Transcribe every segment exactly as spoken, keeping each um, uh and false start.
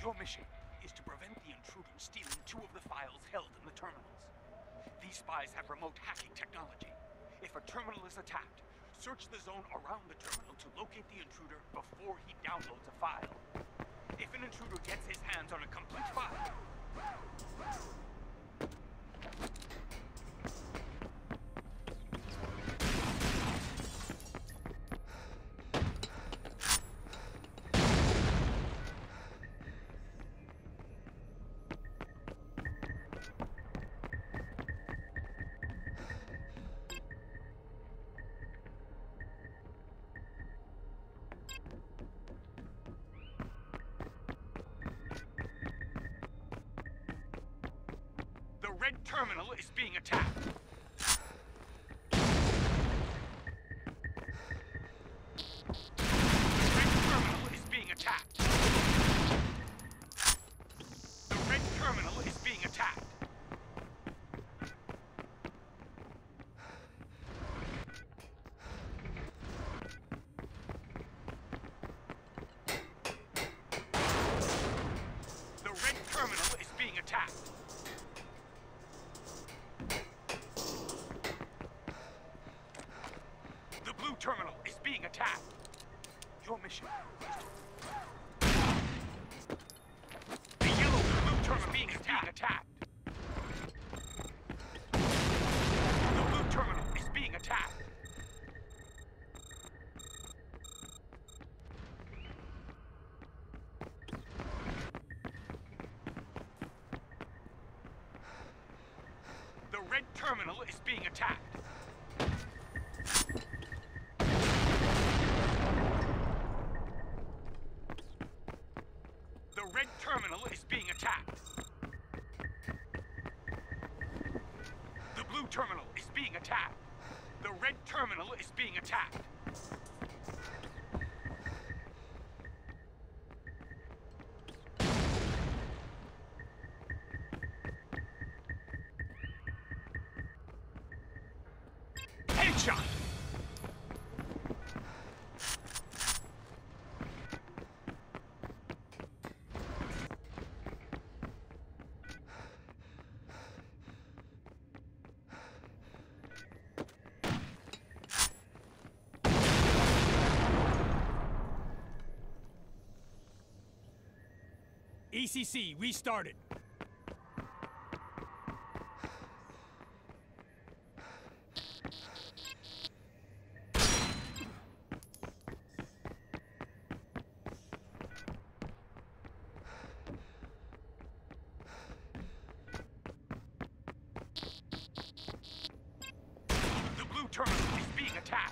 Your mission is to prevent the intruders stealing two of the files held in the terminals. These spies have remote hacking technology. If a terminal is attacked, search the zone around the terminal to locate the intruder before he downloads a file. If an intruder gets his hands on a complete file... The red terminal is being attacked. The red terminal is being attacked. The red terminal is being attacked. The red terminal is being attacked. The blue terminal is being attacked. Your mission is to... The yellow blue terminal being attacked. The blue terminal is being attacked. The red terminal is being attacked. The red terminal is being attacked. The blue terminal is being attacked. The red terminal is being attacked. Headshot! E C C restarted. The blue terminal is being attacked.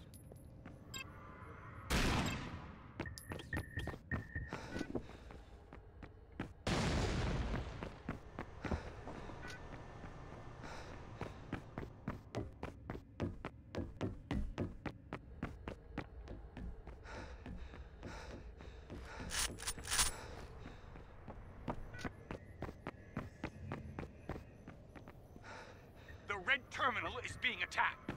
The red terminal is being attacked.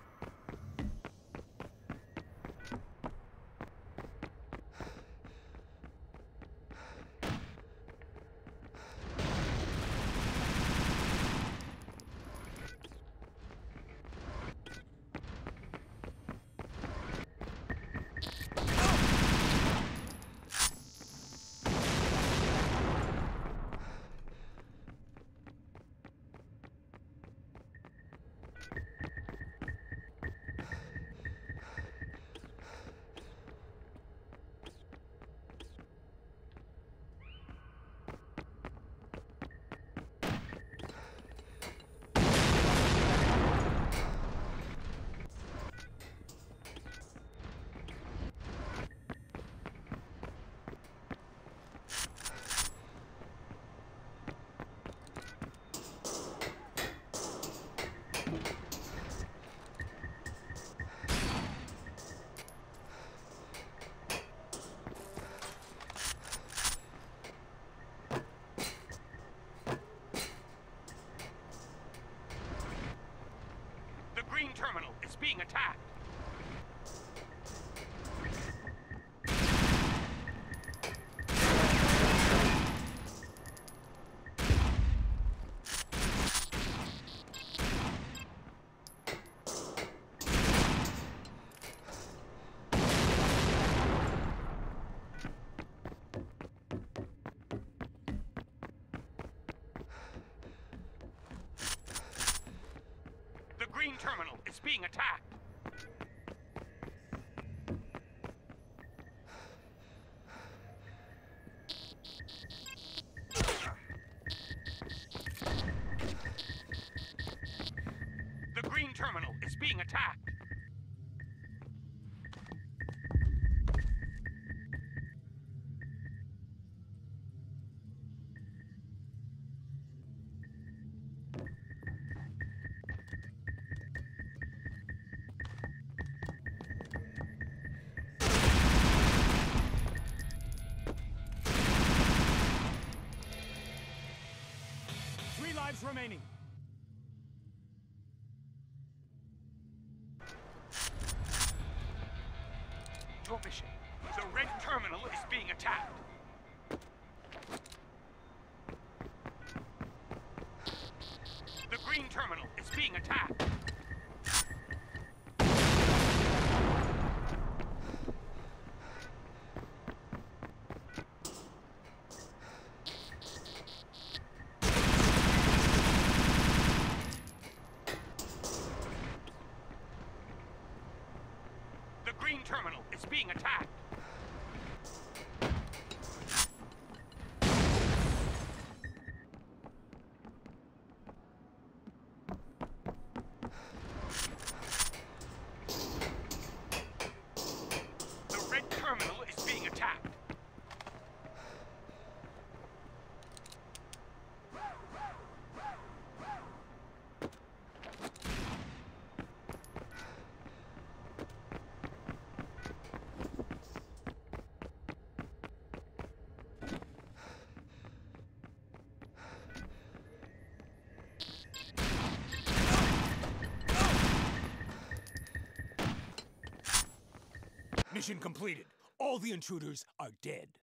Green terminal is being attacked. terminal is being attacked. The green terminal is being attacked. Three lives remaining. Your mission. The red terminal is being attacked. The green terminal is being attacked. The green terminal is being attacked. The red terminal is being attacked. Mission completed. All the intruders are dead.